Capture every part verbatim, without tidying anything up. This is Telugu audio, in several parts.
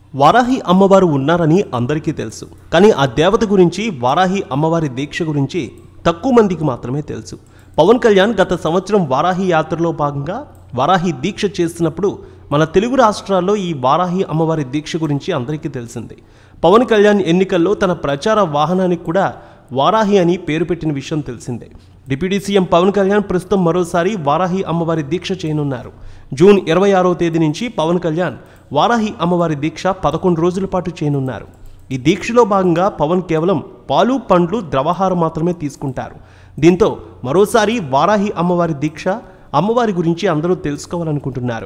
వారాహి అమ్మవారు ఉన్నారని అందరికీ తెలుసు. కానీ ఆ దేవత గురించి, వారాహి అమ్మవారి దీక్ష గురించి తక్కువ మందికి మాత్రమే తెలుసు. పవన్ కళ్యాణ్ గత సంవత్సరం వారాహి యాత్రలో భాగంగా వారాహి దీక్ష చేస్తున్నప్పుడు మన తెలుగు రాష్ట్రాల్లో ఈ వారాహి అమ్మవారి దీక్ష గురించి అందరికీ తెలిసింది. పవన్ కళ్యాణ్ ఎన్నికల్లో తన ప్రచార వాహనానికి కూడా వారాహి అని పేరు పెట్టిన విషయం తెలిసిందే. డిప్యూటీ సీఎం పవన్ కళ్యాణ్ ప్రస్తుతం మరోసారి వారాహి అమ్మవారి దీక్ష చేయనున్నారు. జూన్ ఇరవై ఆరవ తేదీ నుంచి పవన్ కళ్యాణ్ వారాహి అమ్మవారి దీక్ష పదకొండు రోజుల పాటు చేయనున్నారు. ఈ దీక్షలో భాగంగా పవన్ కేవలం పాలు, పండ్లు, ద్రవాహారం మాత్రమే తీసుకుంటారు. దీంతో మరోసారి వారాహి అమ్మవారి దీక్ష, అమ్మవారి గురించి అందరూ తెలుసుకోవాలనుకుంటున్నారు.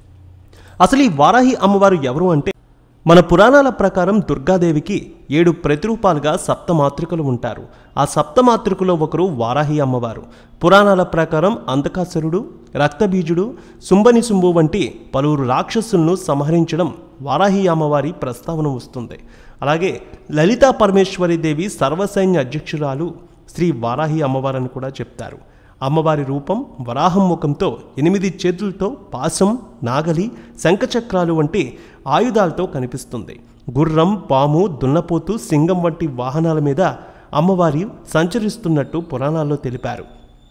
అసలు ఈ వారాహి అమ్మవారు ఎవరు అంటే, మన పురాణాల ప్రకారం దుర్గాదేవికి ఏడు ప్రతిరూపాలుగా సప్తమాతృకలు ఉంటారు. ఆ సప్తమాతృకలో ఒకరు వారాహి అమ్మవారు. పురాణాల ప్రకారం అంధకాసురుడు, రక్తబీజుడు, శుంభనిశుంభు వంటి పలువురు రాక్షసులను సంహరించడం వారాహి అమ్మవారి ప్రస్తావన వస్తుంది. అలాగే లలితా పరమేశ్వరి దేవి సర్వసైన్య అధ్యక్షురాలు శ్రీ వారాహి అమ్మవారని కూడా చెప్తారు. అమ్మవారి రూపం వరాహం ముఖంతో, ఎనిమిది చేతులతో, పాశం, నాగలి, శంఖచక్రాలు వంటి ఆయుధాలతో కనిపిస్తుంది. గుర్రం, పాము, దున్నపోతు, సింగం వంటి వాహనాల మీద అమ్మవారి సంచరిస్తున్నట్టు పురాణాల్లో తెలిపారు.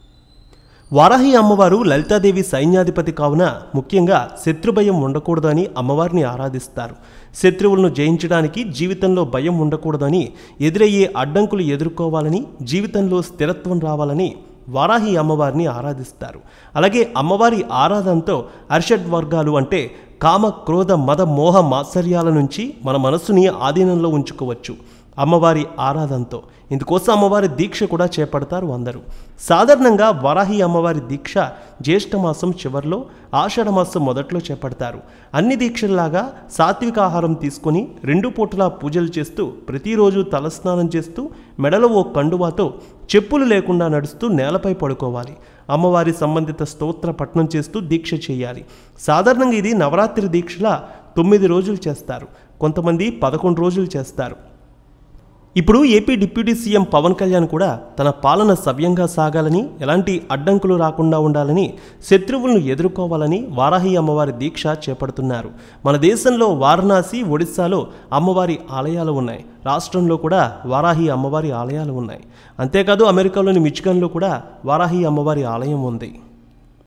వారాహి అమ్మవారు లలితాదేవి సైన్యాధిపతి కావున ముఖ్యంగా శత్రుభయం ఉండకూడదని అమ్మవారిని ఆరాధిస్తారు. శత్రువులను జయించడానికి జీవితంలో భయం ఉండకూడదని, ఎదురయ్యే అడ్డంకులు ఎదుర్కోవాలని, జీవితంలో స్థిరత్వం రావాలని వారాహి అమ్మవారిని ఆరాధిస్తారు. అలాగే అమ్మవారి ఆరాధనతో అర్షడ్ వర్గాలు అంటే కామ, క్రోధ, మద, మోహ, మాత్సర్యాల నుంచి మన మనస్సుని ఆధీనంలో ఉంచుకోవచ్చు అమ్మవారి ఆరాధనతో. ఇందుకోసం అమ్మవారి దీక్ష కూడా చేపడతారు అందరూ. సాధారణంగా వారాహి అమ్మవారి దీక్ష జ్యేష్ఠమాసం చివరిలో, ఆషాఢమాసం మొదట్లో చేపడతారు. అన్ని దీక్షల్లాగా సాత్విక ఆహారం తీసుకొని రెండు పూటలా పూజలు చేస్తూ, ప్రతిరోజు తలస్నానం చేస్తూ, మెడలో ఓ కండువాతో చెప్పులు లేకుండా నడుస్తూ నేలపై పడుకోవాలి. అమ్మవారి సంబంధిత స్తోత్ర పఠనం చేస్తూ దీక్ష చేయాలి. సాధారణంగా ఇది నవరాత్రి దీక్షలా తొమ్మిది రోజులు చేస్తారు. కొంతమంది పదకొండు రోజులు చేస్తారు. ఇప్పుడు AP deputy CM Pawan Kalyan కూడా తన పాలన సవ్యంగా సాగాలని, ఎలాంటి అడ్డంకులు రాకుండా ఉండాలని, శత్రువులను ఎదుర్కోవాలని వారాహి అమ్మవారి దీక్ష చేపడుతున్నారు. మన దేశంలో వారణాసి, ఒడిశాలో అమ్మవారి ఆలయాలు ఉన్నాయి. రాష్ట్రంలో కూడా వారాహి అమ్మవారి ఆలయాలు ఉన్నాయి. అంతేకాదు అమెరికాలోని మిచిగన్లో కూడా వారాహి అమ్మవారి ఆలయం ఉంది.